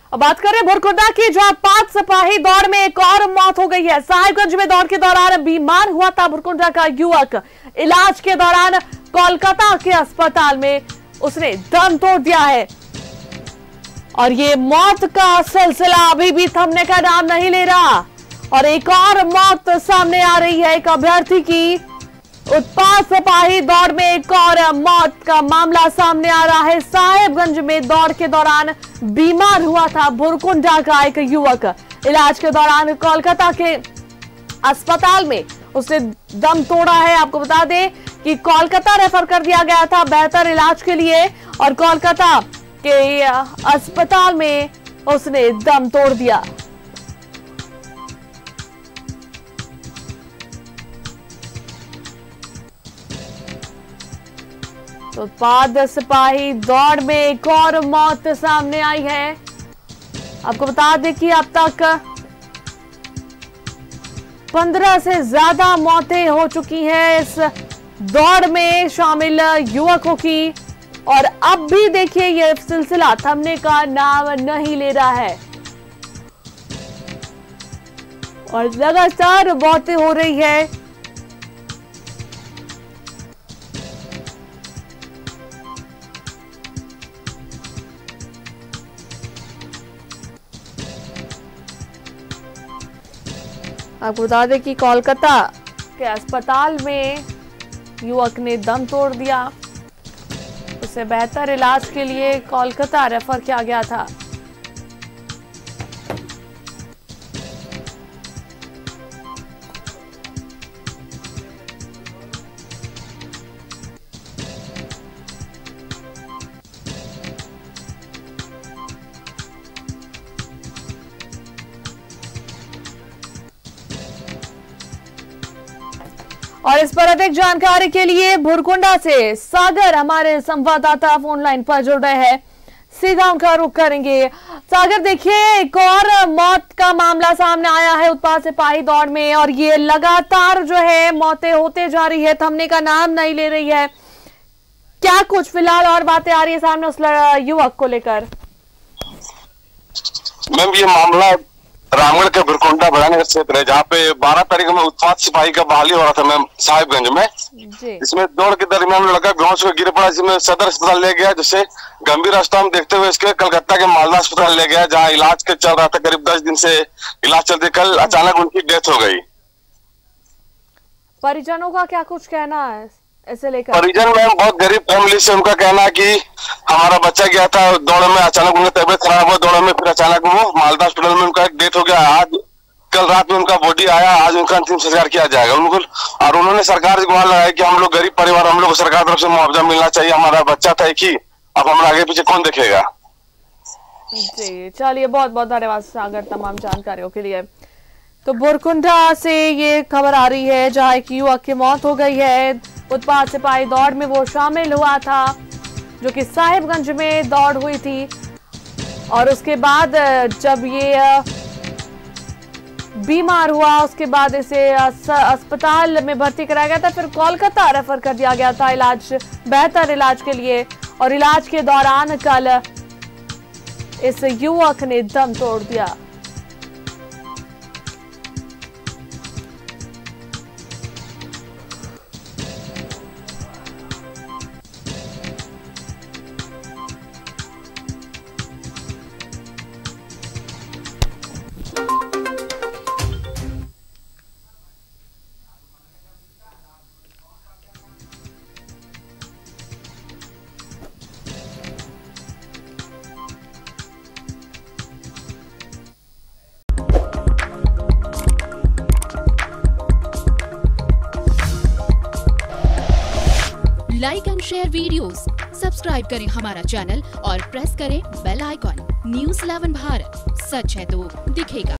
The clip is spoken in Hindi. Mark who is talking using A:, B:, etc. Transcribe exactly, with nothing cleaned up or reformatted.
A: अब बात करें भुरकुंडा की, जहां पांच सिपाही दौड़ में एक और मौत हो गई है। साहिबगंज में दौड़ के दौरान बीमार हुआ था भुरकुंडा का युवक। इलाज के दौरान कोलकाता के अस्पताल में उसने दम तोड़ दिया है और ये मौत का सिलसिला अभी भी थमने का नाम नहीं ले रहा। और एक और मौत सामने आ रही है, एक अभ्यर्थी की। उत्पाद सिपाही दौड़ में एक और मौत का मामला सामने आ रहा है। साहिबगंज में दौड़ के दौरान बीमार हुआ था भुरकुंडा का एक युवक। इलाज के दौरान कोलकाता के अस्पताल में उसने दम तोड़ा है। आपको बता दें कि कोलकाता रेफर कर दिया गया था बेहतर इलाज के लिए और कोलकाता के अस्पताल में उसने दम तोड़ दिया। तो उत्पाद सिपाही दौड़ में एक और मौत सामने आई है। आपको बता दें कि अब तक पंद्रह से ज्यादा मौतें हो चुकी हैं इस दौड़ में शामिल युवकों की और अब भी देखिए यह सिलसिला थमने का नाम नहीं ले रहा है और लगातार मौतें हो रही है। आपको बता दें कि कोलकाता के अस्पताल में युवक ने दम तोड़ दिया। उसे बेहतर इलाज के लिए कोलकाता रेफर किया गया था। और इस पर अधिक जानकारी के लिए भुरकुंडा से सागर हमारे संवाददाता फोन लाइन पर जुड़ रहे हैं। सीधा उनका रुख करेंगे। सागर, देखिए एक और मौत का मामला सामने आया है उत्पाद सिपाही दौड़ में और ये लगातार जो है मौतें होते जा रही है, थमने का नाम नहीं ले रही है। क्या कुछ फिलहाल और बातें आ रही है सामने उस युवक को लेकर?
B: मैम, ये मामला रामगढ़ के भुरकुंडा भयानगर क्षेत्र है, जहाँ पे बारह तारीख में उत्पाद सिपाही का बहाली हो रहा था मैम साहिबगंज में। इसमें दौड़ के दरमियान लड़का घोंस में गिर पड़ा, जिसमें सदर अस्पताल ले गया, जिससे गंभीर अवस्था में देखते हुए इसके कलकत्ता के मालदा अस्पताल ले गया, जहाँ इलाज के चल रहा था। करीब दस दिन से इलाज चलते कल अचानक उनकी डेथ हो गई।
A: परिजनों का क्या कुछ कहना है ऐसे लेकर?
B: परिजन मैम बहुत गरीब फैमिली से, उनका कहना है कि हमारा बच्चा गया था दौड़ में, अचानक उनकी तबियत खराब हुआ दौड़ में, फिर अचानक वो मालदा हॉस्पिटल में उनका डेथ हो गया। आज कल रात में उनका बॉडी आया, आज उनका अंतिम संस्कार किया जाएगा उनको। और उन्होंने सरकार से गुहार लगाया कि हम लोग गरीब परिवार, हम लोग को सरकार तरफ से मुआवजा मिलना चाहिए, हमारा बच्चा था एक ही, अब हमारा आगे पीछे कौन देखेगा।
A: जी चलिए, बहुत बहुत धन्यवाद सागर तमाम जानकारियों के लिए। तो भुरकुंडा से ये खबर आ रही है जहाँ एक युवक की मौत हो गई है। उत्पाद सिपाही दौड़ में वो शामिल हुआ था जो कि साहिबगंज में दौड़ हुई थी और उसके बाद जब ये बीमार हुआ उसके बाद इसे अस्पताल में भर्ती कराया गया था, फिर कोलकाता रेफर कर दिया गया था इलाज बेहतर इलाज के लिए। और इलाज के दौरान कल इस युवक ने दम तोड़ दिया।
C: Like and share videos, subscribe करें हमारा चैनल और प्रेस करें bell icon. News Eleven Bharat, सच है तो दिखेगा।